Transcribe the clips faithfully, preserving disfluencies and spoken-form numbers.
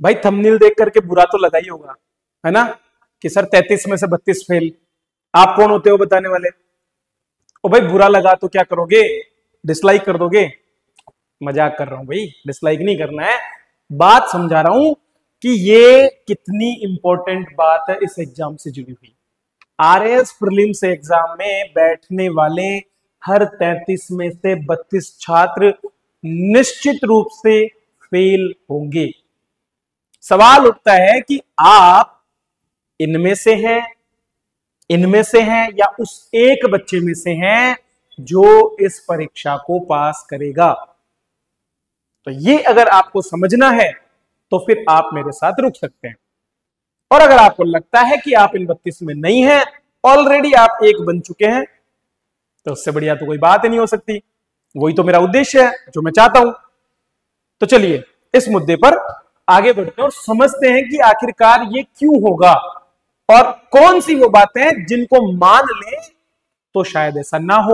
भाई थंबनेल देख करके बुरा तो लगा ही होगा, है ना, कि सर तैंतीस में से बत्तीस फेल। आप कौन होते हो बताने वाले? ओ भाई बुरा लगा तो क्या करोगे, डिसलाइक कर दोगे? मजाक कर रहा हूं भाई, डिसलाइक नहीं करना है, बात समझा रहा हूं कि ये कितनी इंपॉर्टेंट बात है इस एग्जाम से जुड़ी हुई। आरएएस प्रीलिम्स एग्जाम में बैठने वाले हर तैंतीस में से बत्तीस छात्र निश्चित रूप से फेल होंगे। सवाल उठता है कि आप इनमें से हैं, इनमें से हैं या उस एक बच्चे में से हैं जो इस परीक्षा को पास करेगा। तो ये अगर आपको समझना है तो फिर आप मेरे साथ रुक सकते हैं, और अगर आपको लगता है कि आप इन बत्तीस में नहीं हैं, ऑलरेडी आप एक बन चुके हैं, तो उससे बढ़िया तो कोई बात ही नहीं हो सकती। वही तो मेरा उद्देश्य है जो मैं चाहता हूं। तो चलिए इस मुद्दे पर आगे बढ़ते हैं और समझते हैं कि आखिरकार ये क्यों होगा और कौन सी वो बातें जिनको मान ले तो शायद ऐसा ना हो।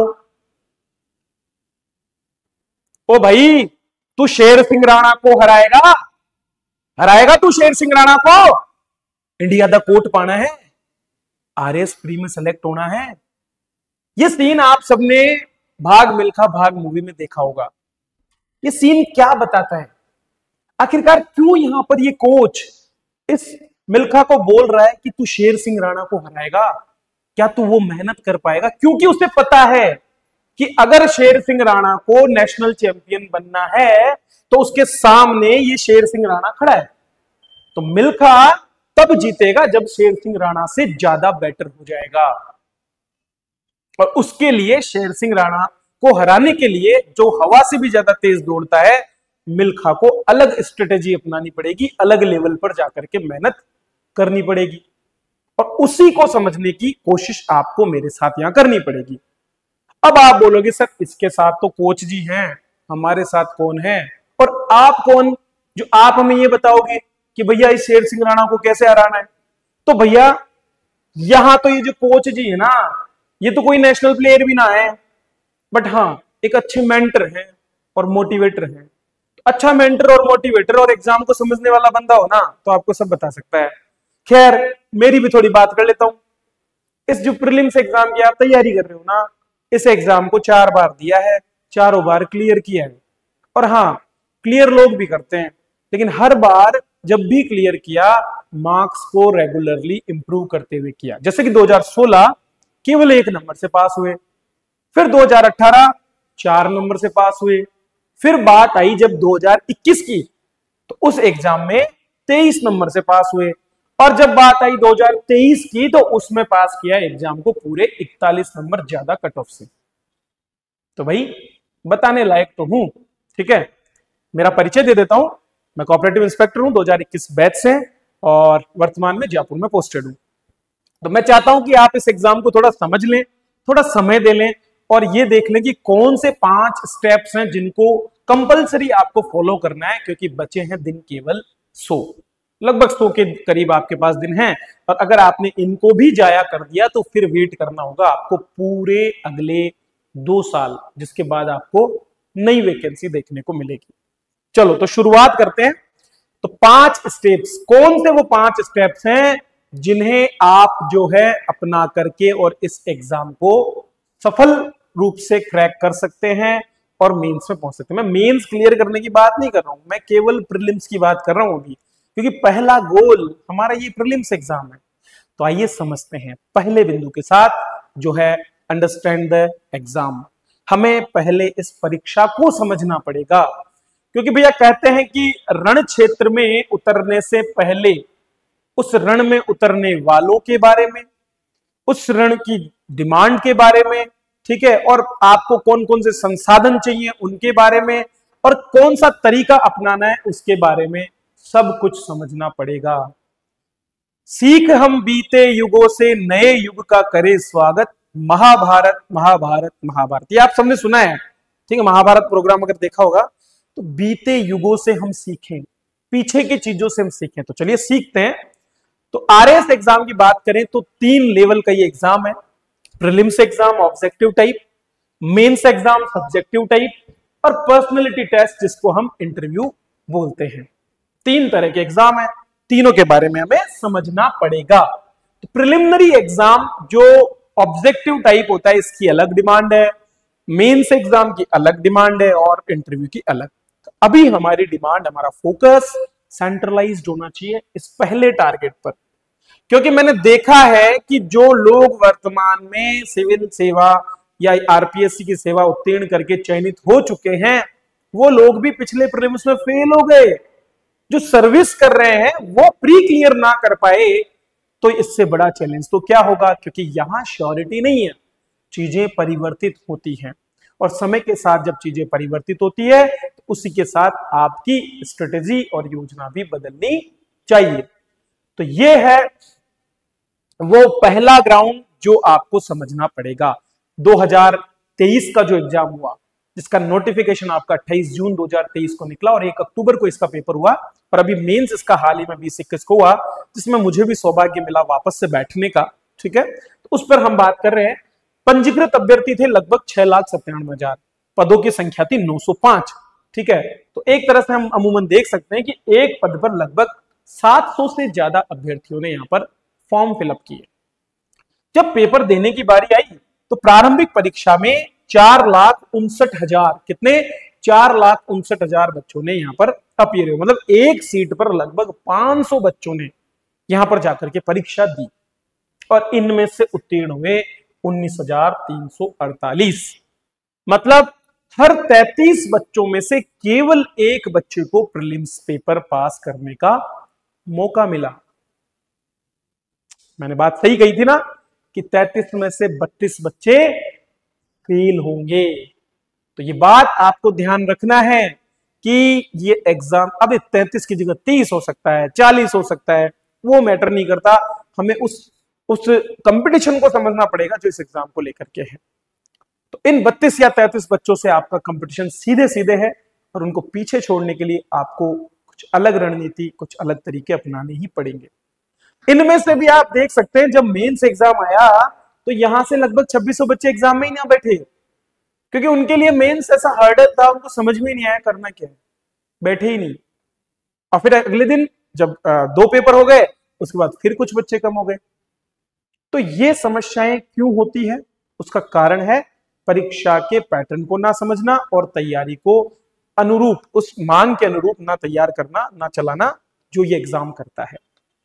ओ भाई तू शेर सिंह राणा को हराएगा, हराएगा तू शेर सिंह राणा को? इंडिया दा कोट पाना है, आरएएस प्री में सेलेक्ट होना है। ये सीन आप सबने भाग मिल्खा भाग मूवी में देखा होगा। ये सीन क्या बताता है? आखिरकार क्यों यहां पर ये कोच इस मिल्खा को बोल रहा है कि तू शेर सिंह राणा को हराएगा, क्या तू वो मेहनत कर पाएगा? क्योंकि उसे पता है कि अगर शेर सिंह राणा को नेशनल चैंपियन बनना है तो उसके सामने ये शेर सिंह राणा खड़ा है। तो मिल्खा तब जीतेगा जब शेर सिंह राणा से ज्यादा बेटर हो जाएगा, और उसके लिए शेर सिंह राणा को हराने के लिए जो हवा से भी ज्यादा तेज दौड़ता है, मिल्खा को अलग स्ट्रेटेजी अपनानी पड़ेगी, अलग लेवल पर जाकर के मेहनत करनी पड़ेगी, और उसी को समझने की कोशिश आपको मेरे साथ यहां करनी पड़ेगी। अब आप बोलोगे सर इसके साथ तो कोच जी हैं, हमारे साथ कौन है? और आप कौन जो आप हमें ये बताओगे कि भैया इस शेर सिंह राणा को कैसे हराना है? तो भैया यहां तो ये जो कोच जी है ना, ये तो कोई नेशनल प्लेयर भी ना है, बट हाँ एक अच्छे मेंटर हैं और मोटिवेटर हैं। अच्छा मेंटर और मोटिवेटर और एग्जाम को समझने वाला बंदा हो ना तो आपको सब बता सकता है। खैर मेरी भी थोड़ी बात कर लेता हूं। इस जो प्रीलिम्स एग्जाम की आप तैयारी कर रहे हो ना, इस एग्जाम को चार बार दिया है, चारों बार क्लियर किया है। और हाँ क्लियर लोग भी करते हैं, लेकिन हर बार जब भी क्लियर किया मार्क्स को रेगुलरली इंप्रूव करते हुए किया। जैसे कि दो हज़ार सोलह केवल एक नंबर से पास हुए, फिर दो हज़ार अठारह चार नंबर से पास हुए, फिर बात आई जब दो हज़ार इक्कीस की तो उस एग्जाम में तेईस नंबर से पास हुए, और जब बात आई दो हज़ार तेईस की तो उसमें पास किया एग्जाम को पूरे इकतालीस नंबर ज्यादा कट ऑफ से। तो भाई बताने लायक तो हूं, ठीक है। मेरा परिचय दे देता हूं, मैं कोऑपरेटिव इंस्पेक्टर हूं, दो हज़ार इक्कीस बैच से और वर्तमान में जयपुर में पोस्टेड हूं। तो मैं चाहता हूं कि आप इस एग्जाम को थोड़ा समझ लें, थोड़ा समय दे लें और ये देख लें कि कौन से पांच स्टेप्स हैं जिनको कंपलसरी आपको फॉलो करना है, क्योंकि बचे हैं दिन केवल सौ, लगभग सौ के करीब आपके पास दिन हैं। और अगर आपने इनको भी जाया कर दिया तो फिर वेट करना होगा आपको पूरे अगले दो साल, जिसके बाद आपको नई वैकेंसी देखने को मिलेगी। चलो तो शुरुआत करते हैं। तो पांच स्टेप्स, कौन से वो पांच स्टेप्स हैं जिन्हें आप जो है अपना करके और इस एग्जाम को सफल रूप से क्रैक कर सकते हैं और मेंस में पहुंच सकते हैं। मैं मेंस क्लियर करने की बात नहीं कर रहा हूं, मैं केवल प्रीलिम्स की बात कर रहा हूं अभी, क्योंकि पहला गोल हमारा ये प्रीलिम्स एग्जाम है। तो आइए समझते हैं पहले बिंदु के साथ, जो है अंडरस्टैंड द एग्जाम। हमें पहले इस परीक्षा को समझना पड़ेगा, क्योंकि भैया कहते हैं कि रण क्षेत्र में उतरने से पहले उस रण में उतरने वालों के बारे में, उस रण की डिमांड के बारे में, ठीक है, और आपको कौन कौन से संसाधन चाहिए उनके बारे में, और कौन सा तरीका अपनाना है उसके बारे में सब कुछ समझना पड़ेगा। सीख हम बीते युगों से नए युग का करे स्वागत, महाभारत महाभारत महाभारत, ये आप सबने सुना है, ठीक है। महाभारत प्रोग्राम अगर देखा होगा तो बीते युगों से हम सीखें, पीछे की चीजों से हम सीखें। तो चलिए सीखते हैं। तो आरएएस एग्जाम की बात करें तो तीन लेवल का ये एग्जाम है। Prelims exam objective type, mains exam subjective type, और पर्सनैलिटी टेस्ट जिसको हम इंटरव्यू बोलते हैं। तीन तरह के एग्जाम है, तीनों के बारे में हमें समझना पड़ेगा। तो प्रिलिमिनरी एग्जाम जो ऑब्जेक्टिव टाइप होता है इसकी अलग डिमांड है, मेंस एग्जाम की अलग डिमांड है और इंटरव्यू की अलग। तो अभी हमारी डिमांड, हमारा फोकस सेंट्रलाइज्ड होना चाहिए इस पहले टारगेट पर, क्योंकि मैंने देखा है कि जो लोग वर्तमान में सिविल सेवा या आरपीएससी की सेवा उत्तीर्ण करके चयनित हो चुके हैं वो लोग भी पिछले प्रीलिम्स में फेल हो गए। जो सर्विस कर रहे हैं वो प्री क्लियर ना कर पाए, तो इससे बड़ा चैलेंज तो क्या होगा, क्योंकि यहां श्योरिटी नहीं है, चीजें परिवर्तित होती हैं और समय के साथ जब चीजें परिवर्तित होती है तो उसी के साथ आपकी स्ट्रेटेजी और योजना भी बदलनी चाहिए। तो ये है वो पहला ग्राउंड जो आपको समझना पड़ेगा। दो हज़ार तेईस का जो एग्जाम हुआ जिसका नोटिफिकेशन आपका अट्ठाईस जून दो हज़ार तेईस को निकला और एक अक्टूबर को इसका पेपर हुआ, और अभी मेंस इसका हाल ही में बीस इक्कीस को हुआ, जिसमें मुझे भी सौभाग्य मिला वापस से बैठने का। ठीक है, तो उस पर हम बात कर रहे हैं। पंजीकृत अभ्यर्थी थे लगभग छह लाख सत्तानवे हजार, पदों की संख्या थी नौ सौ पांच। ठीक है, तो एक तरह से हम अमूमन देख सकते हैं कि एक पद पर लगभग सात सौ से ज्यादा अभ्यर्थियों ने यहां पर फॉर्म फिलअप किए। जब पेपर देने की बारी आई तो प्रारंभिक परीक्षा में चार लाख उनसठ हजार कितने चार लाख उनसठ हजार बच्चों ने यहां पर अपीयर हुए, मतलब एक सीट पर लगभग पांच सौ बच्चों ने यहां पर जाकर के परीक्षा दी और इनमें से उत्तीर्ण हुए उन्नीस हजार तीन सौ अड़तालीस। मतलब हर तैंतीस बच्चों में से केवल एक बच्चे को प्रीलिम्स पेपर पास करने का मौका मिला। मैंने बात सही कही थी ना कि तैंतीस में से बत्तीस बच्चे फेल होंगे। तो ये बात आपको ध्यान रखना है कि ये एग्जाम अब तैंतीस की जगह तीस हो सकता है, चालीस हो सकता है, वो मैटर नहीं करता। हमें उस उस कंपटीशन को समझना पड़ेगा जो इस एग्जाम को लेकर के है। तो इन बत्तीस या तैंतीस बच्चों से आपका कंपटीशन सीधे सीधे है और उनको पीछे छोड़ने के लिए आपको कुछ अलग रणनीति, कुछ अलग तरीके अपनाने ही पड़ेंगे। इनमें से भी आप देख सकते हैं जब मेंस एग्जाम आया तो यहां से लगभग छब्बीस सौ बच्चे एग्जाम में ही ना बैठे, क्योंकि उनके लिए मेंस ऐसा हर्डल था, उनको समझ में नहीं आया करना क्या है, बैठे ही नहीं। और फिर अगले दिन जब दो पेपर हो गए उसके बाद फिर कुछ बच्चे कम हो गए। तो ये समस्याएं क्यों होती है, उसका कारण है परीक्षा के पैटर्न को ना समझना और तैयारी को अनुरूप, उस मांग के अनुरूप ना तैयार करना, ना चलाना जो ये एग्जाम करता है।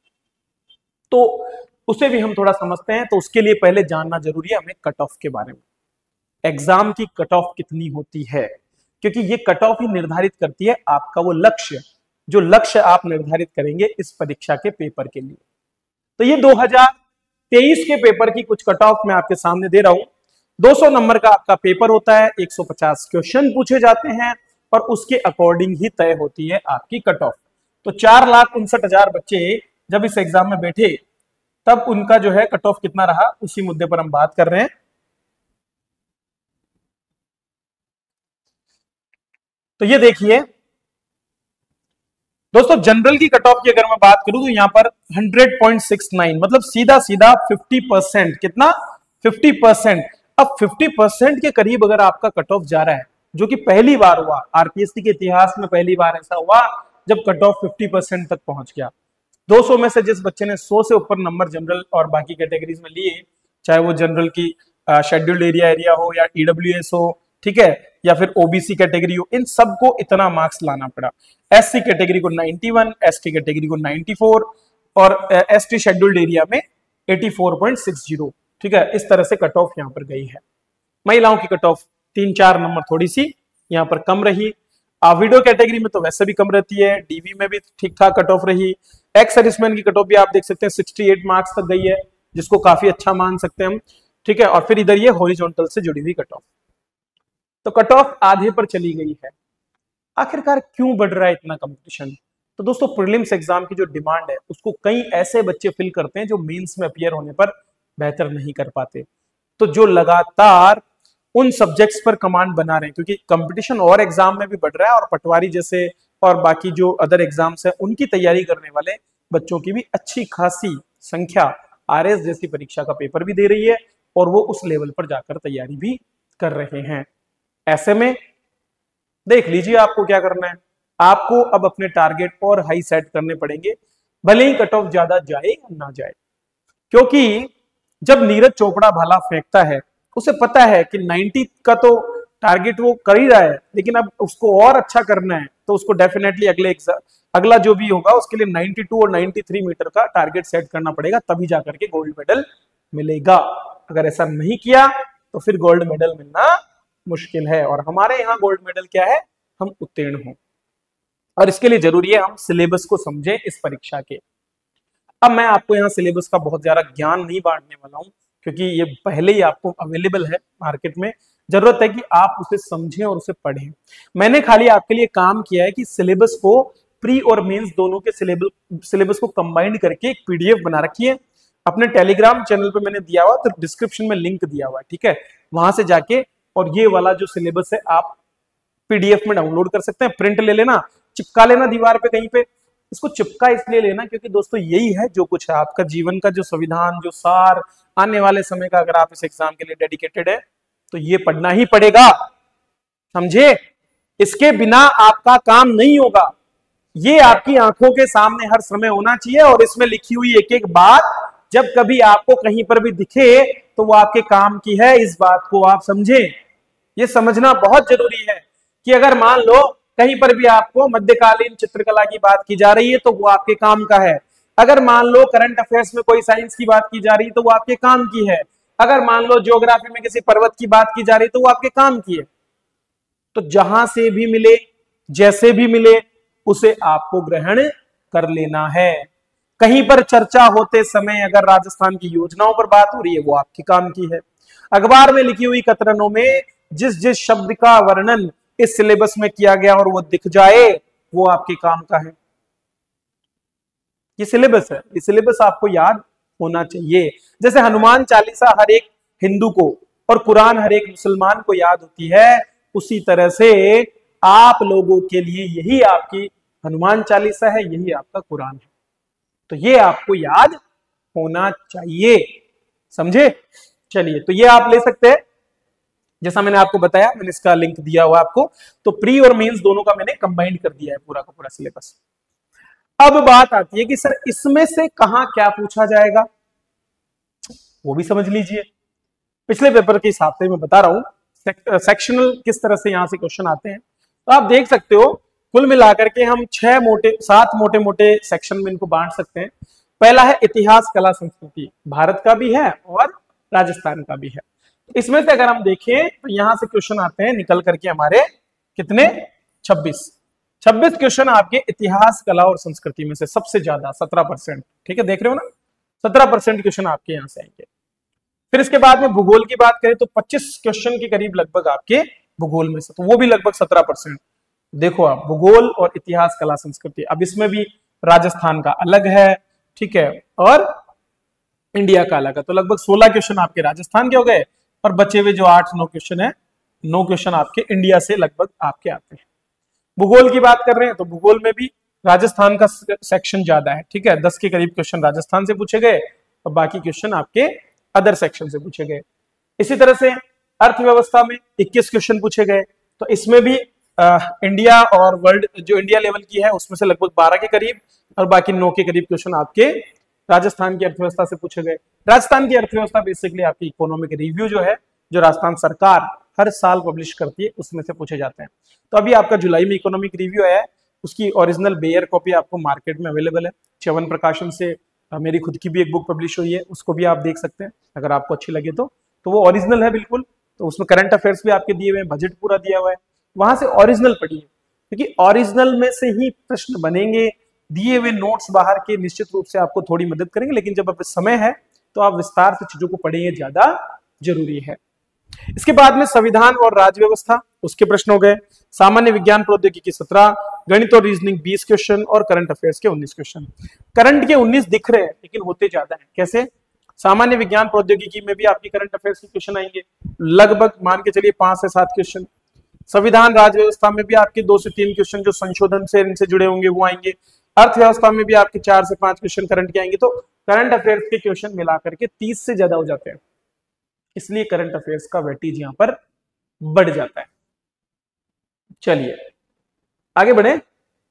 तो उसे भी हम थोड़ा समझते हैं। तो उसके लिए पहले जानना जरूरी है हमें कट ऑफ के बारे में, एग्जाम की कट ऑफ कितनी होती है, क्योंकि ये कट ऑफ ही निर्धारित करती है आपका वो लक्ष्य, जो लक्ष्य आप निर्धारित करेंगे इस परीक्षा के पेपर के लिए। तो ये दो हज़ार तेईस के पेपर की कुछ कट ऑफ मैं आपके सामने दे रहा हूं। दो सौ नंबर का आपका पेपर होता है, एक सौ पचास क्वेश्चन पूछे जाते हैं और उसके अकॉर्डिंग ही तय होती है आपकी कट ऑफ। तो चार लाख उनसठ हजार बच्चे जब इस एग्जाम में बैठे तब उनका जो है कट ऑफ कितना रहा, उसी मुद्दे पर हम बात कर रहे हैं। तो ये देखिए दोस्तों, जनरल की कट ऑफ की अगर मैं बात करूं तो यहां पर हंड्रेड पॉइंट सिक्स नाइन, मतलब सीधा सीधा फिफ्टी परसेंट, कितना फिफ्टी परसेंट। अब फिफ्टी परसेंट के करीब अगर आपका कट ऑफ जा रहा है, जो कि पहली बार हुआ आरपीएससी के इतिहास में, पहली बार ऐसा हुआ जब कट ऑफ फिफ्टी परसेंट तक पहुंच गया। दो सौ में से जिस बच्चे ने सौ से ऊपर नंबर जनरल और बाकी कैटेगरीज में लिए, चाहे वो जनरल की शेड्यूल्ड एरिया एरिया हो या ईडब्ल्यूएस हो, ठीक है, या फिर ओबीसी कैटेगरी हो, इन सबको इतना मार्क्स लाना पड़ा। एससी कैटेगरी को इक्यानवे, एसटी कैटेगरी को चौरानवे और एसटी शेड्यूल्ड एरिया में चौरासी पॉइंट सिक्स जीरो। ठीक है, इस तरह से कट ऑफ यहां पर गई है। महिलाओं की कट ऑफ तीन चार नंबर थोड़ी सी यहां पर कम रही। वीडियो कैटेगरी में तो वैसे भी कम रहती है, डीवी में भी ठीक ठाक कट ऑफ रही। एक्स सर्विसमैन की कट ऑफ भी आप देख सकते हैं अड़सठ मार्क्स तक गई है, जिसको काफी अच्छा मान सकते हैं हम। ठीक है, और फिर इधर ये हॉरिजॉन्टल से जुड़ी हुई कट ऑफ, तो कट ऑफ आधे पर चली गई है। आखिरकार क्यों बढ़ रहा है इतना कंपटीशन? तो दोस्तों, प्रीलिम्स एग्जाम की जो डिमांड है उसको कई ऐसे बच्चे फिल करते हैं जो मेंस में अपीयर होने पर बेहतर नहीं कर पाते। तो जो लगातार उन सब्जेक्ट्स पर कमांड बना रहे हैं, क्योंकि कंपटीशन और एग्जाम में भी बढ़ रहा है और पटवारी जैसे और बाकी जो अदर एग्जाम्स है उनकी तैयारी करने वाले बच्चों की भी अच्छी खासी संख्या आरएस जैसी परीक्षा का पेपर भी दे रही है और वो उस लेवल पर जाकर तैयारी भी कर रहे हैं। ऐसे में देख लीजिए आपको क्या करना है। आपको अब अपने टारगेट और हाई सेट करने पड़ेंगे, भले ही कट ऑफ ज्यादा जाए या ना जाए। क्योंकि जब नीरज चोपड़ा भाला फेंकता है, उसे पता है कि नब्बे का तो टारगेट वो कर ही रहा है, लेकिन अब उसको और अच्छा करना है, तो उसको डेफिनेटली अगले अगला जो भी होगा उसके लिए बानवे और तिरानवे मीटर का टारगेट सेट करना पड़ेगा, तभी जाकर के गोल्ड मेडल मिलेगा। अगर ऐसा नहीं किया तो फिर गोल्ड मेडल मिलना मुश्किल है। और हमारे यहाँ गोल्ड मेडल क्या है, हम उत्तीर्ण हों, और इसके लिए जरूरी है हम सिलेबस को समझें इस परीक्षा के। अब मैं आपको यहाँ सिलेबस का बहुत ज्यादा ज्ञान नहीं बांटने वाला हूँ, क्योंकि ये पहले ही आपको अवेलेबल है मार्केट में। जरूरत है कि आप उसे समझें और उसे पढ़ें। मैंने खाली आपके लिए काम किया है कि सिलेबस को, प्री और मेंस दोनों के सिलेबस सिलेबस को कंबाइंड करके एक पीडीएफ बना रखी है। अपने टेलीग्राम चैनल पे मैंने दिया हुआ, तो डिस्क्रिप्शन में लिंक दिया हुआ है, ठीक है, वहां से जाके और ये वाला जो सिलेबस है आप पीडीएफ में डाउनलोड कर सकते हैं। प्रिंट ले लेना, चिपका लेना दीवार पे कहीं पे। इसको चिपका इसलिए लेना क्योंकि दोस्तों यही है जो कुछ है आपका जीवन का, जो संविधान, जो सार आने वाले समय का, अगर आप इस एग्जाम के लिए डेडिकेटेड है तो ये पढ़ना ही पड़ेगा, समझे। इसके बिना आपका काम नहीं होगा। ये आपकी आंखों के सामने हर समय होना चाहिए, और इसमें लिखी हुई एक एक बात जब कभी आपको कहीं पर भी दिखे तो वो आपके काम की है, इस बात को आप समझें। ये समझना बहुत जरूरी है कि अगर मान लो कहीं पर भी आपको मध्यकालीन चित्रकला की बात की जा रही है तो वो आपके काम का है। अगर मान लो करंट अफेयर्स में कोई साइंस की बात की जा रही है तो वो आपके काम की है। अगर मान लो ज्योग्राफी में किसी पर्वत की बात की जा रही है तो वो आपके काम की है। तो जहां से भी मिले, जैसे भी मिले, उसे आपको ग्रहण कर लेना है। कहीं पर चर्चा होते समय अगर राजस्थान की योजनाओं पर बात हो रही है, वो आपके काम की है। अखबार में लिखी हुई कतरनों में जिस जिस शब्द का वर्णन इस सिलेबस में किया गया और वो दिख जाए, वो आपके काम का है। ये सिलेबस है, ये सिलेबस आपको याद होना चाहिए। जैसे हनुमान चालीसा हर एक हिंदू को और कुरान हर एक मुसलमान को याद होती है, उसी तरह से आप लोगों के लिए यही आपकी हनुमान चालीसा है, यही आपका कुरान है। तो ये आपको याद होना चाहिए, समझे। चलिए, तो ये आप ले सकते हैं, जैसा मैंने आपको बताया, मैंने इसका लिंक दिया हुआ आपको। तो प्री और मेंस दोनों का मैंने कंबाइंड कर दिया है पूरा का पूरा सिलेबस। अब बात आती है कि सर इसमें से कहां क्या पूछा जाएगा, वो भी समझ लीजिए। पिछले पेपर के हिसाब से मैं बता रहा हूं सेक, सेक्शनल किस तरह से यहां से क्वेश्चन आते हैं। तो आप देख सकते हो कुल मिलाकर के हम छह मोटे सात मोटे मोटे सेक्शन में इनको बांट सकते हैं। पहला है इतिहास, कला, संस्कृति, भारत का भी है और राजस्थान का भी है। इसमें से अगर हम देखें तो यहां से क्वेश्चन आते हैं निकल करके हमारे कितने, छब्बीस छब्बीस क्वेश्चन आपके इतिहास, कला और संस्कृति में से सबसे ज्यादा सत्रह परसेंट, ठीक है, देख रहे हो ना, सत्रह परसेंट क्वेश्चन आपके यहां से आएंगे। फिर इसके बाद में भूगोल की बात करें तो पच्चीस क्वेश्चन के करीब लगभग आपके भूगोल में से, तो वो भी लगभग सत्रह परसेंट। देखो आप, भूगोल और इतिहास, कला, संस्कृति। अब इसमें भी राजस्थान का अलग है, ठीक है, और इंडिया का अलग है। तो लगभग सोलह क्वेश्चन आपके राजस्थान के हो गए, और बचे हुए जो आठ नौ क्वेश्चन है, नौ क्वेश्चन आपके इंडिया से लगभग आपके आते हैं। भूगोल की बात कर रहे हैं तो भूगोल में भी राजस्थान का सेक्शन ज्यादा है, ठीक है, दस के करीब क्वेश्चन राजस्थान से पूछे गए और बाकी क्वेश्चन आपके अदर सेक्शन से पूछे गए। इसी तरह से अर्थव्यवस्था में इक्कीस क्वेश्चन पूछे गए, तो इसमें भी आ, इंडिया और वर्ल्ड जो इंडिया लेवल की है उसमें से लगभग बारह के करीब और बाकी नौ के करीब क्वेश्चन आपके राजस्थान की अर्थव्यवस्था से पूछे गए। राजस्थान की अर्थव्यवस्था बेसिकली आपकी इकोनॉमिक रिव्यू जो है, जो राजस्थान सरकार हर साल पब्लिश करती है, उसमें से पूछे जाते हैं। तो अभी आपका जुलाई में इकोनॉमिक रिव्यू आया है, उसकी ओरिजिनल बेयर कॉपी आपको मार्केट में अवेलेबल है। च्यवन प्रकाशन से मेरी खुद की भी एक बुक पब्लिश हुई है, उसको भी आप देख सकते हैं अगर आपको अच्छी लगे तो तो वो ओरिजिनल है बिल्कुल। तो उसमें करंट अफेयर्स भी आपके दिए हुए हैं, बजट पूरा दिया हुआ है, वहां से ओरिजिनल पढ़िए, क्योंकि ओरिजिनल में से ही प्रश्न बनेंगे। दिए हुए नोट्स बाहर के निश्चित रूप से आपको थोड़ी मदद करेंगे, लेकिन जब अब समय है तो आप विस्तार से चीजों को पढ़ेंगे, ज्यादा जरूरी है। इसके बाद में संविधान और राज्य व्यवस्था, उसके प्रश्न हो गए। सामान्य विज्ञान प्रौद्योगिकी सत्रह, गणित और रीजनिंग बीस क्वेश्चन और करंट अफेयर्स के उन्नीस क्वेश्चन। करंट के उन्नीस दिख रहे हैं लेकिन होते ज्यादा हैं। कैसे? सामान्य विज्ञान प्रौद्योगिकी में भी आपकी करंट अफेयर्स के क्वेश्चन आएंगे, लगभग मान के चलिए पांच से सात क्वेश्चन। संविधान राज्य व्यवस्था में भी आपके दो से तीन क्वेश्चन जो संशोधन से इनसे जुड़े होंगे वो आएंगे। अर्थव्यवस्था में भी आपके चार से पांच क्वेश्चन करंट के आएंगे। तो करंट अफेयर्स के क्वेश्चन मिलाकर के तीस से ज्यादा हो जाते हैं, इसलिए करंट अफेयर्स का वेटेज यहां पर बढ़ जाता है। चलिए आगे बढ़े।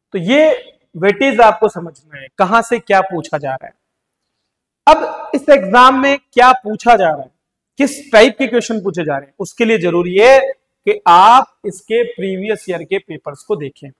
तो ये वेटेज आपको समझना है, कहां से क्या पूछा जा रहा है। अब इस एग्जाम में क्या पूछा जा रहा है, किस टाइप के क्वेश्चन पूछे जा रहे हैं, उसके लिए जरूरी है कि आप इसके प्रीवियस ईयर के पेपर्स को देखें।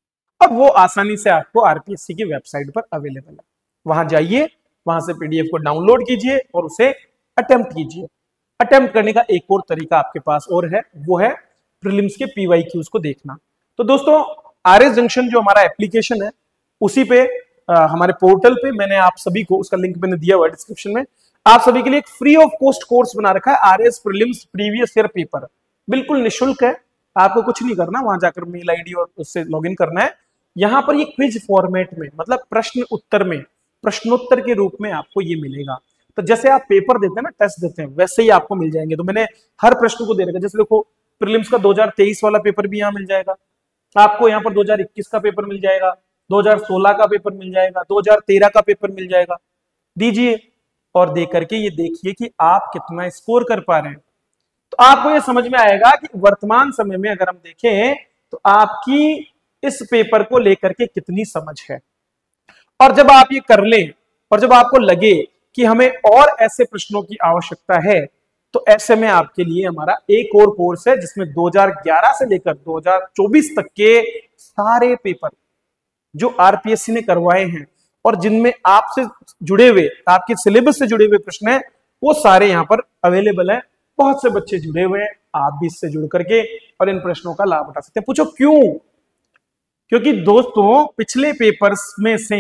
अब वो आसानी से आपको आरपीएससी की वेबसाइट पर अवेलेबल है, वहां जाइए, वहां से पीडीएफ को डाउनलोड कीजिए और उसे अटेम्प्ट कीजिए। अटेम्प्ट करने का एक और तरीका आपके पास और है, वो है प्रीलिम्स के पीवाई क्यूज को देखना। तो दोस्तों आरएस जंक्शन जो हमारा एप्लीकेशन है, उसी पे आ, हमारे पोर्टल पे मैंने आप सभी को, उसका लिंक मैंने दिया हुआ है डिस्क्रिप्शन में, आप सभी के लिए एक फ्री ऑफ कॉस्ट कोर्स बना रखा है, RS prelims previous year paper, बिल्कुल निःशुल्क है। आपको कुछ नहीं करना, वहां जाकर मेल आईडी और उससे लॉगिन करना है। यहाँ पर ये क्विज फॉर्मेट में, मतलब प्रश्न उत्तर में, प्रश्नोत्तर के रूप में आपको ये मिलेगा। तो जैसे आप पेपर देते हैं ना, टेस्ट देते हैं, वैसे ही आपको मिल जाएंगे। तो मैंने हर प्रश्न को दे रखा है। जैसे देखो प्रीलिम्स का दो हज़ार तेईस वाला पेपर भी यहाँ मिल जाएगा आपको, यहाँ पर दो हज़ार इक्कीस का पेपर मिल जाएगा, दो हज़ार सोलह का पेपर मिल जाएगा, दो हज़ार तेरह का पेपर मिल जाएगा। दीजिए और दे करके ये देखिए कि आप कितना स्कोर कर पा रहे हैं। तो आपको ये समझ में आएगा कि वर्तमान समय में अगर हम देखें तो आपकी इस पेपर को लेकर के कितनी समझ है। और जब आप ये कर लें और जब आपको लगे कि हमें और ऐसे प्रश्नों की आवश्यकता है, तो ऐसे में आपके लिए हमारा एक और कोर्स है जिसमें दो हज़ार ग्यारह से लेकर दो हज़ार चौबीस तक के सारे पेपर जो आरपीएससी ने करवाए हैं और जिनमें आपसे जुड़े हुए, आपके सिलेबस से जुड़े हुए प्रश्न हैं, वो सारे यहाँ पर अवेलेबल है। बहुत से बच्चे जुड़े हुए हैं, आप भी इससे जुड़ करके और इन प्रश्नों का लाभ उठा सकते हैं। पूछो क्यों? क्योंकि दोस्तों पिछले पेपर्स में से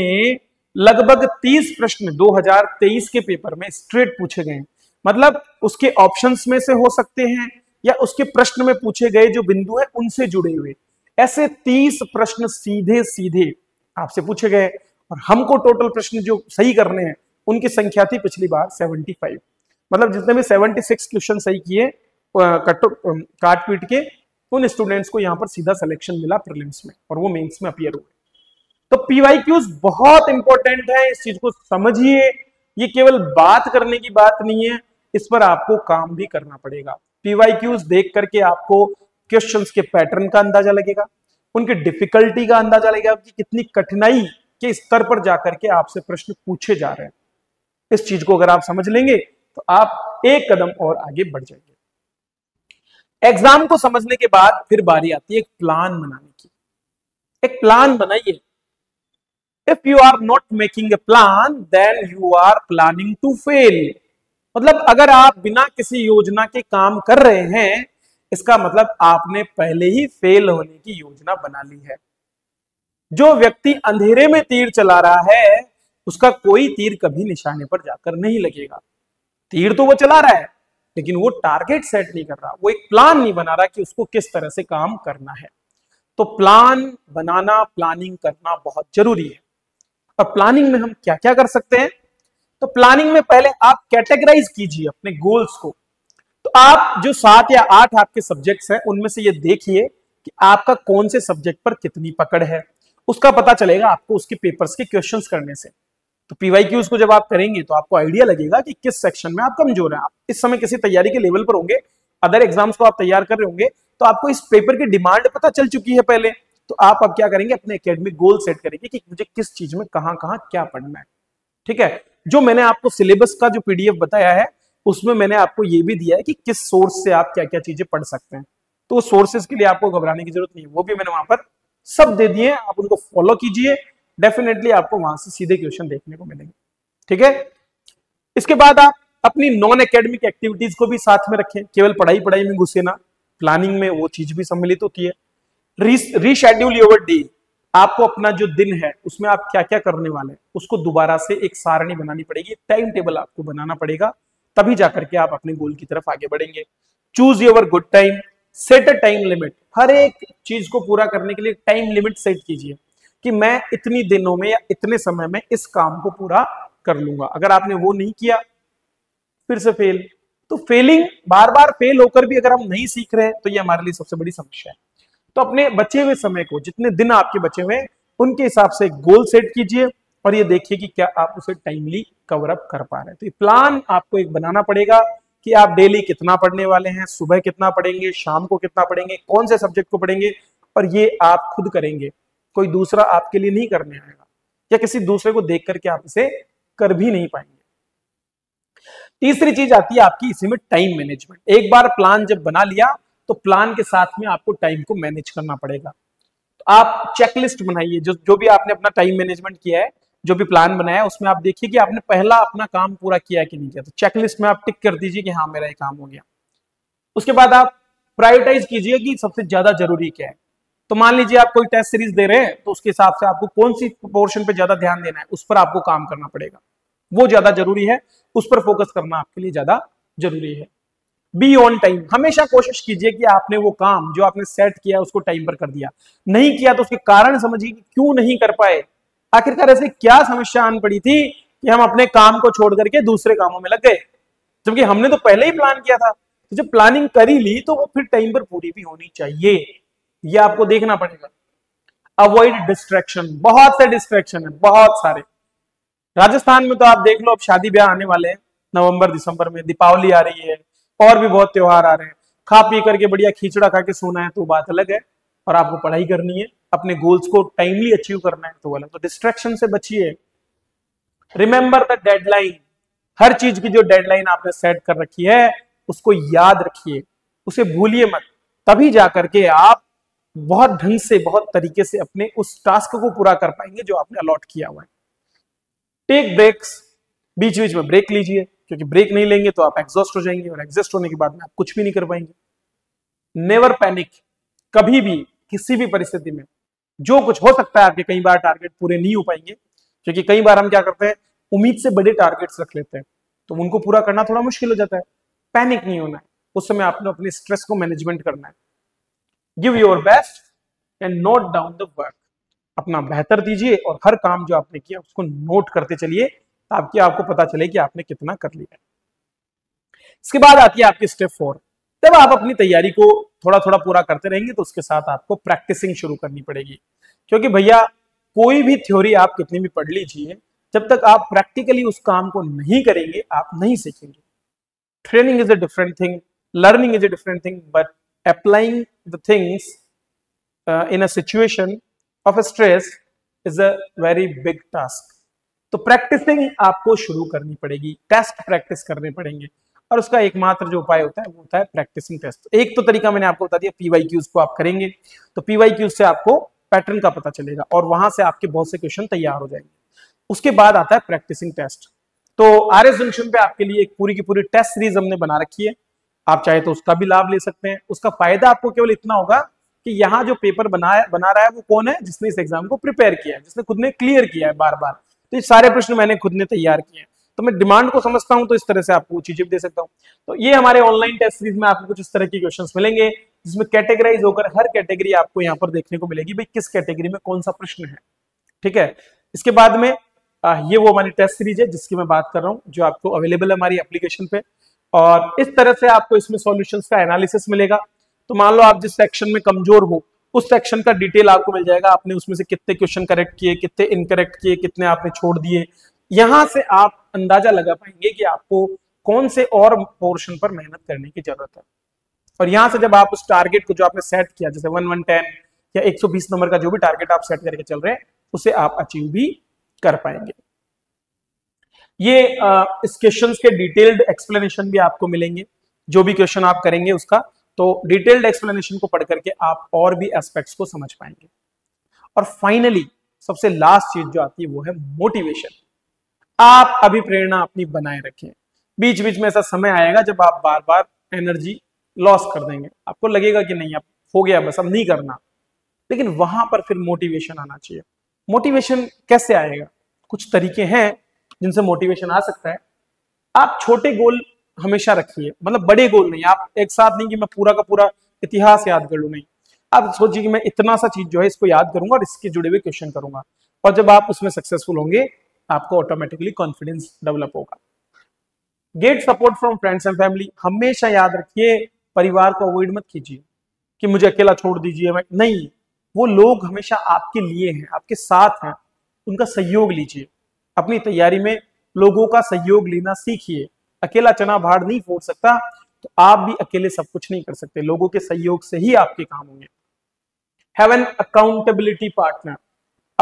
लगभग तीस प्रश्न दो हज़ार तेईस के पेपर में स्ट्रेट पूछे गए, मतलब उसके ऑप्शंस में से हो सकते हैं या उसके प्रश्न में पूछे गए जो बिंदु है उनसे जुड़े हुए, ऐसे तीस प्रश्न सीधे सीधे आपसे पूछे गए। और हमको टोटल प्रश्न जो सही करने हैं उनकी संख्या थी पिछली बार पचहत्तर, मतलब जितने भी छिहत्तर क्वेश्चन सही किए काट पीट के, उन स्टूडेंट्स को यहाँ पर सीधा सिलेक्शन मिला प्रीलिम्स में और वो मेंस में अपीयर हुए। तो पीवाईक्यूज बहुत इंपॉर्टेंट है, इस चीज को समझिए। ये केवल बात करने की बात नहीं है, इस पर आपको काम भी करना पड़ेगा। पीवाईक्यूज देख करके आपको क्वेश्चंस के पैटर्न का अंदाजा लगेगा, उनकी डिफिकल्टी का अंदाजा लगेगा कि कितनी कठिनाई के स्तर पर जाकर के आपसे प्रश्न पूछे जा रहे हैं। इस चीज को अगर आप समझ लेंगे तो आप एक कदम और आगे बढ़ जाएंगे। एग्जाम को समझने के बाद फिर बारी आती है एक प्लान बनाने की। एक प्लान बनाइए। If you are not making a plan, then you are planning to fail. मतलब अगर आप बिना किसी योजना के काम कर रहे हैं, इसका मतलब आपने पहले ही फेल होने की योजना बना ली है। जो व्यक्ति अंधेरे में तीर चला रहा है, उसका कोई तीर कभी निशाने पर जाकर नहीं लगेगा। तीर तो वो चला रहा है, लेकिन वो टारगेट सेट नहीं कर रहा, वो एक प्लान नहीं बना रहा कि उसको किस तरह से काम करना है। तो प्लान बनाना, प्लानिंग करना बहुत जरूरी है। और प्लानिंग में हम क्या क्या कर सकते हैं? तो प्लानिंग में पहले आप कैटेगराइज कीजिए अपने गोल्स को। तो आप जो सात या आठ आपके सब्जेक्ट्स हैं, उनमें से ये देखिए कि आपका कौन से सब्जेक्ट पर कितनी पकड़ है, उसका पता चलेगा आपको उसके पेपर्स के क्वेश्चंस करने से। तो पीवाईक्यूज को जब आप करेंगे तो आपको आइडिया लगेगा कि किस सेक्शन में आप कमजोर हैं। आप इस समय किसी तैयारी के लेवल पर होंगे, अदर एग्जाम्स को आप तैयार कर रहे होंगे, तो आपको इस पेपर की डिमांड पता चल चुकी है पहले। तो आप अब क्या करेंगे, अपने एकेडमिक गोल सेट करेंगे कि मुझे किस चीज में कहां कहां क्या पढ़ना है। ठीक है, जो मैंने आपको सिलेबस का जो पीडीएफ बताया है, उसमें मैंने आपको ये भी दिया है कि किस सोर्स से आप क्या क्या चीजें पढ़ सकते हैं। तो सोर्सेज के लिए आपको घबराने की जरूरत नहीं है, वो भी मैंने वहां पर सब दे दिए, आप उनको फॉलो कीजिए, डेफिनेटली आपको वहां से सीधे क्वेश्चन देखने को मिलेंगे। ठीक है, इसके बाद आप अपनी नॉन एकेडमिक एक्टिविटीज को भी साथ में रखें, केवल पढ़ाई पढ़ाई में घुसे ना, प्लानिंग में वो चीज भी सम्मिलित होती है। रीशेड्यूल योर डे, आपको अपना जो दिन है उसमें आप क्या क्या करने वाले हैं उसको दोबारा से एक सारणी बनानी पड़ेगी, टाइम टेबल आपको बनाना पड़ेगा, तभी जाकर के आप अपने गोल की तरफ आगे बढ़ेंगे। Choose your good time, set a time limit, हर एक चीज को पूरा करने के लिए टाइम लिमिट सेट कीजिए कि मैं इतनी दिनों में या इतने समय में इस काम को पूरा कर लूंगा। अगर आपने वो नहीं किया फिर से फेल। तो फेलिंग, बार बार फेल होकर भी अगर हम नहीं सीख रहे हैं तो ये हमारे लिए सबसे बड़ी समस्या है। तो अपने बचे हुए समय को, जितने दिन आपके बचे हुए हैं, उनके हिसाब से गोल सेट कीजिए और ये देखिए कि क्या आप उसे टाइमली कवर अप कर पा रहे हैं। तो ये प्लान आपको एक बनाना पड़ेगा कि आप डेली कितना पढ़ने वाले हैं, सुबह कितना पढ़ेंगे, शाम को कितना पढ़ेंगे, कौन से सब्जेक्ट को पढ़ेंगे, और ये आप खुद करेंगे। कोई दूसरा आपके लिए नहीं करने आएगा, या किसी दूसरे को देख करके आप इसे कर भी नहीं पाएंगे। तीसरी चीज आती है आपकी इसी में टाइम मैनेजमेंट। एक बार प्लान जब बना लिया तो प्लान के साथ में आपको टाइम को मैनेज करना पड़ेगा। तो आप चेकलिस्ट बनाइए, जो जो भी आपने अपना टाइम मैनेजमेंट किया है, जो भी प्लान बनाया है, उसमें आप देखिए कि आपने पहला अपना काम पूरा किया है कि नहीं किया। तो चेकलिस्ट में आप टिक कर दीजिए कि हाँ मेरा ये काम हो गया। उसके बाद आप प्रायोरिटाइज कीजिए कि सबसे ज्यादा जरूरी क्या है। तो मान लीजिए आप कोई टेस्ट सीरीज दे रहे हैं, तो उसके हिसाब से आपको कौन सी पोर्शन पे ज्यादा ध्यान देना है, उस पर आपको काम करना पड़ेगा। वो ज्यादा जरूरी है, उस पर फोकस करना आपके लिए ज्यादा जरूरी है। बी ऑन टाइम, हमेशा कोशिश कीजिए कि आपने वो काम जो आपने सेट किया उसको टाइम पर कर दिया। नहीं किया तो उसके कारण समझिए कि क्यों नहीं कर पाए, आखिरकार ऐसे क्या समस्या आन पड़ी थी कि हम अपने काम को छोड़ करके दूसरे कामों में लग गए, जबकि हमने तो पहले ही प्लान किया था। तो जब प्लानिंग करी ली तो वो फिर टाइम पर पूरी भी होनी चाहिए, ये आपको देखना पड़ेगा। अवॉइड डिस्ट्रैक्शन, बहुत से डिस्ट्रैक्शन है, बहुत सारे। राजस्थान में तो आप देख लो, अब शादी ब्याह आने वाले हैं नवंबर दिसंबर में, दीपावली आ रही है, और भी बहुत त्योहार आ रहे हैं। खा पी करके बढ़िया खींचड़ा खा के सोना है तो बात अलग है, और आपको पढ़ाई करनी है, अपने गोल्स को टाइमली अचीव करना है तो अलग। तो डिस्ट्रैक्शन से बचिए। रिमेंबर द डेडलाइन, हर चीज की जो डेडलाइन आपने सेट कर रखी है उसको याद रखिए, उसे भूलिए मत। तभी जाकर के आप बहुत ढंग से, बहुत तरीके से अपने उस टास्क को पूरा कर पाएंगे जो आपने अलॉट किया हुआ है। टेक ब्रेक्स, बीच बीच में ब्रेक लीजिए, क्योंकि ब्रेक नहीं लेंगे तो आप एग्जॉस्ट हो जाएंगे, और एग्जॉस्ट होने के बाद में आप कुछ भी नहीं कर पाएंगे। नेवर पैनिक, कभी भी किसी भी परिस्थिति में जो कुछ हो सकता है आपके, कई बार टारगेट पूरे नहीं हो पाएंगे, क्योंकि कई बार हम क्या करते हैं, उम्मीद से बड़े टारगेट्स रख लेते हैं, तो उनको पूरा करना थोड़ा मुश्किल हो जाता है। पैनिक नहीं होना है, उस समय आपने अपने स्ट्रेस को मैनेजमेंट करना है। Give your best and note down the work, अपना बेहतर दीजिए और हर काम जो आपने किया उसको नोट करते चलिए, ताकि आपको पता चले कि आपने कितना कर लिया है। इसके बाद आती है आपकी स्टेप फोर। जब आप अपनी तैयारी को थोड़ा थोड़ा पूरा करते रहेंगे तो उसके साथ आपको प्रैक्टिसिंग शुरू करनी पड़ेगी, क्योंकि भैया कोई भी थ्योरी आप कितनी भी पढ़ लीजिए, जब तक आप प्रैक्टिकली उस काम को नहीं करेंगे आप नहीं सीखेंगे। Training is a different thing, learning is a different thing, but applying the things in a situation of stress is a very big task. तो प्रैक्टिसिंग आपको शुरू करनी पड़ेगी, टेस्ट प्रैक्टिस करने पड़ेंगे, और उसका एकमात्र जो उपाय होता है वो होता है प्रैक्टिसिंग टेस्ट। एक तो तरीका मैंने आपको बता दिया, पीवाईक्यूज को आप करेंगे तो पीवाईक्यूज से आपको पैटर्न का पता चलेगा और वहां से आपके बहुत से क्वेश्चन तैयार हो जाएंगे। उसके बाद आता है प्रैक्टिसिंग टेस्ट। तो आर एस जंक्शन पे आपके लिए एक पूरी की पूरी टेस्ट सीरीज हमने बना रखी है, आप चाहे तो उसका भी लाभ ले सकते हैं। उसका फायदा आपको केवल इतना होगा कि यहाँ जो पेपर बना बना रहा है वो कौन है, जिसने इस एग्जाम को प्रिपेयर किया है, जिसने खुद ने क्लियर किया है बार बार। तो ये सारे प्रश्न मैंने खुद ने तैयार किए हैं, तो मैं डिमांड को समझता हूं तो इस तरह से आपको चीजें भी दे सकता हूं। तो ये हमारे ऑनलाइन टेस्ट सीरीज में आपको कुछ इस तरह की क्वेश्चंस मिलेंगे, जिसमें कैटेगराइज होकर हर कैटेगरी आपको यहाँ पर देखने को मिलेगी, भाई किस कैटेगरी में कौन सा प्रश्न है। ठीक है, इसके बाद में आ, ये वो हमारी टेस्ट सीरीज है जिसकी मैं बात कर रहा हूँ, जो आपको अवेलेबल है हमारी एप्लीकेशन पे, और इस तरह से आपको इसमें सॉल्यूशंस का एनालिसिस मिलेगा। तो मान लो आप जिस सेक्शन में कमजोर हो, उस सेक्शन का डिटेल आपको मिल जाएगा, आपने उसमें से कितने क्वेश्चन करेक्ट किए, कितने इनकरेक्ट किए, कितने आपने छोड़ दिए। यहां से आप अंदाजा लगा पाएंगे कि आपको कौन से और पोर्शन पर मेहनत करने की जरूरत है। और यहां से जब आप उस टारगेट को जो आपने सेट किया, जैसे वन वन टेन या एक सौ बीस नंबर का जो भी टारगेट आप सेट करके चल रहे हैं, उसे आप अचीव भी कर पाएंगे। ये आ, इस क्वेश्चन के डिटेल्ड एक्सप्लेनेशन भी आपको मिलेंगे, जो भी क्वेश्चन आप करेंगे उसका, तो डिटेल्ड एक्सप्लेनेशन को पढ़ करके आप और भी एस्पेक्ट्स को समझ पाएंगे। और फाइनली सबसे लास्ट चीज जो आती है वो है मोटिवेशन। आप अभी प्रेरणा अपनी बनाए रखें। बीच बीच में ऐसा समय आएगा जब आप बार बार एनर्जी लॉस कर देंगे, आपको लगेगा कि नहीं अब हो गया, बस अब नहीं करना, लेकिन वहां पर फिर मोटिवेशन आना चाहिए। मोटिवेशन कैसे आएगा? कुछ तरीके हैं जिनसे मोटिवेशन आ सकता है। आप छोटे गोल हमेशा रखिए, मतलब बड़े गोल नहीं, आप एक साथ नहीं कि मैं पूरा का पूरा इतिहास याद कर लूं, नहीं। आप सोचिए कि मैं इतना सा चीज जो है इसको याद करूंगा और इसके जुड़े हुए क्वेश्चन करूंगा, और जब आप उसमें सक्सेसफुल होंगे आपको ऑटोमेटिकली कॉन्फिडेंस डेवलप होगा। Get support from friends and family, हमेशा याद रखिए परिवार को अवॉइड मत कीजिए कि मुझे अकेला छोड़ दीजिए, मैं नहीं, वो लोग हमेशा आपके लिए हैं, आपके साथ हैं, उनका सहयोग लीजिए। अपनी तैयारी में लोगों का सहयोग लेना सीखिए। अकेला चना भाड़ नहीं फोड़ सकता, तो आप भी अकेले सब कुछ नहीं कर सकते, लोगों के सहयोग से ही आपके काम होंगे। हैव एन अकाउंटेबिलिटी पार्टनर,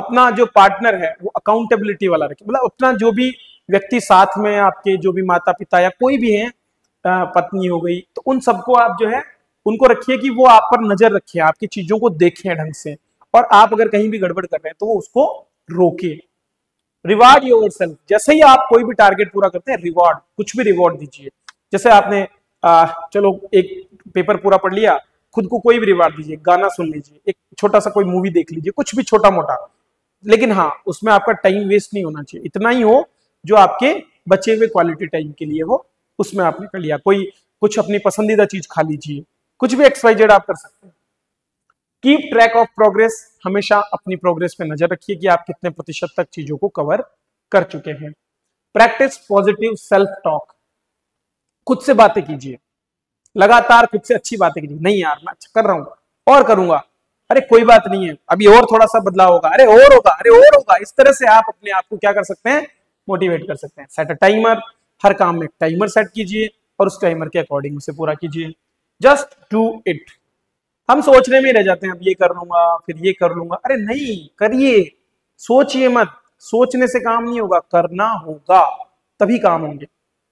अपना जो पार्टनर है वो अकाउंटेबिलिटी वाला रखे, मतलब अपना जो भी व्यक्ति साथ में आपके जो भी माता पिता या कोई भी है, पत्नी हो गई, तो उन सबको आप जो है उनको रखिए कि वो आप पर नजर रखे, आपकी चीजों को देखें ढंग से, और आप अगर कहीं भी गड़बड़ कर रहे हैं तो वो उसको रोके। रिवार्ड योरसेल्फ, जैसे ही आप कोई भी टारगेट पूरा करते हैं रिवॉर्ड, कुछ भी रिवॉर्ड दीजिए। जैसे आपने आ, चलो एक पेपर पूरा पढ़ लिया, खुद को कोई भी रिवार्ड दीजिए, गाना सुन लीजिए, एक छोटा सा कोई मूवी देख लीजिए, कुछ भी छोटा मोटा, लेकिन हाँ उसमें आपका टाइम वेस्ट नहीं होना चाहिए, इतना ही हो जो आपके बचे हुए क्वालिटी टाइम के लिए हो, उसमें आपने कर लिया। कोई कुछ अपनी पसंदीदा चीज खा लीजिए, कुछ भी एक्स वाई जेड आप कर सकते हैं। कीप ट्रैक ऑफ प्रोग्रेस, हमेशा अपनी प्रोग्रेस पे नजर रखिए कि आप कितने प्रतिशत तक चीजों को कवर कर चुके हैं। प्रैक्टिस पॉजिटिव सेल्फ टॉक, खुद से बातें कीजिए, लगातार खुद से अच्छी बातें कीजिए। नहीं यार मैं अच्छा कर रहा हूं और करूंगा, अरे कोई बात नहीं है, अभी और थोड़ा सा बदलाव होगा, अरे और होगा, अरे और होगा। इस तरह से आप अपने आप को क्या कर सकते हैं, मोटिवेट कर सकते हैं। सेट अ टाइमर, हर काम में टाइमर सेट कीजिए और उस टाइमर के अकॉर्डिंग उसे पूरा कीजिए। Just do it. हम सोचने में रह जाते हैं, अब ये कर लूंगा फिर ये कर लूंगा, अरे नहीं, करिए, सोचिए मत, सोचने से काम नहीं होगा, करना होगा तभी काम होंगे।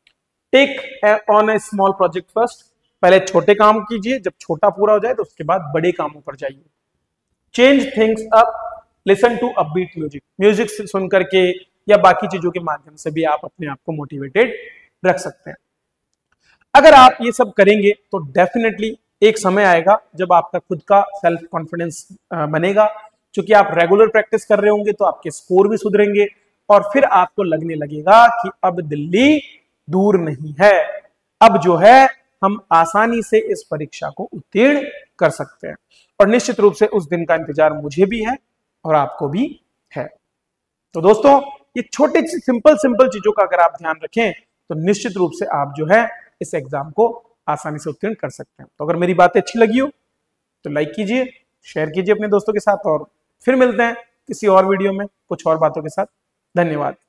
Take on a small project first, पहले छोटे काम कीजिए, जब छोटा पूरा हो जाए तो उसके बाद बड़े कामों पर जाइए। Change things up, listen to upbeat music, music सुन करके या बाकी चीजों के माध्यम से भी आप अपने आप को मोटिवेटेड रख सकते हैं। अगर आप ये सब करेंगे तो डेफिनेटली एक समय आएगा जब आपका खुद का सेल्फ कॉन्फिडेंस बनेगा, क्योंकि आप रेगुलर प्रैक्टिस कर रहे होंगे तो आपके स्कोर भी सुधरेंगे और फिर आपको लगने लगेगा कि अब दिल्ली दूर नहीं है, अब जो है हम आसानी से इस परीक्षा को उत्तीर्ण कर सकते हैं। और निश्चित रूप से उस दिन का इंतजार मुझे भी है और आपको भी है। तो दोस्तों ये छोटे सिंपल सिंपल चीजों का अगर आप ध्यान रखें तो निश्चित रूप से आप जो है इस एग्जाम को आसानी से उत्तीर्ण कर सकते हैं। तो अगर मेरी बातें अच्छी लगी हो तो लाइक कीजिए, शेयर कीजिए अपने दोस्तों के साथ, और फिर मिलते हैं किसी और वीडियो में कुछ और बातों के साथ। धन्यवाद।